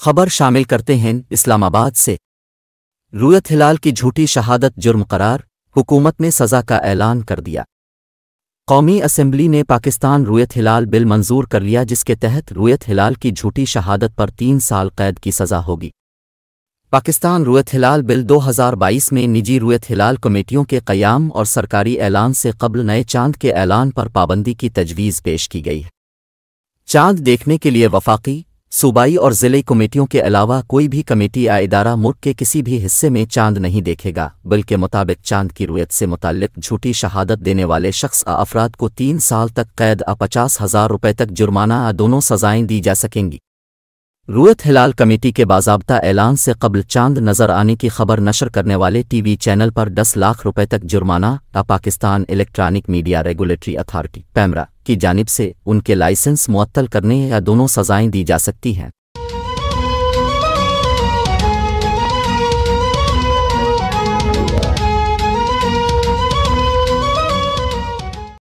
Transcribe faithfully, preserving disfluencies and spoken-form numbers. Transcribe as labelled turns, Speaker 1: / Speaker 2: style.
Speaker 1: खबर शामिल करते हैं इस्लामाबाद से। रुयत हिलाल की झूठी शहादत जुर्म करार, हुकूमत ने सज़ा का ऐलान कर दिया। कौमी असेंबली ने पाकिस्तान रुयत हिलाल बिल मंजूर कर लिया, जिसके तहत रुयत हिलाल की झूठी शहादत पर तीन साल कैद की सज़ा होगी। पाकिस्तान रुयत हिलाल बिल दो हज़ार बाईस में निजी रुयत हिलाल कमेटियों के क़याम और सरकारी ऐलान से कबल नए चांद के ऐलान पर पाबंदी की तजवीज़ पेश की गई है। चांद देखने के लिए वफाकी, सूबाई और ज़िले कमेटियों के अलावा कोई भी कमेटी या इदारा मुल्क के किसी भी हिस्से में चांद नहीं देखेगा। बिल के मुताबिक चांद की रुयत से मुताल्लिक झूठी शहादत देने वाले शख्स आ अफराद को तीन साल तक कैद आ पचास हज़ार रुपये तक जुर्माना आ दोनों सज़ाएँ दी जा सकेंगी। रुयत हिलाल कमेटी के बाज़ाब्ता ऐलान से कबल चांद नज़र आने की खबर नशर करने वाले टीवी चैनल पर दस लाख रुपए तक जुर्माना आ Pakistan electronic media regulatory authority PEMRA की जानिब से उनके लाइसेंस मुअत्तल करने या दोनों सज़ाएँ दी जा सकती हैं।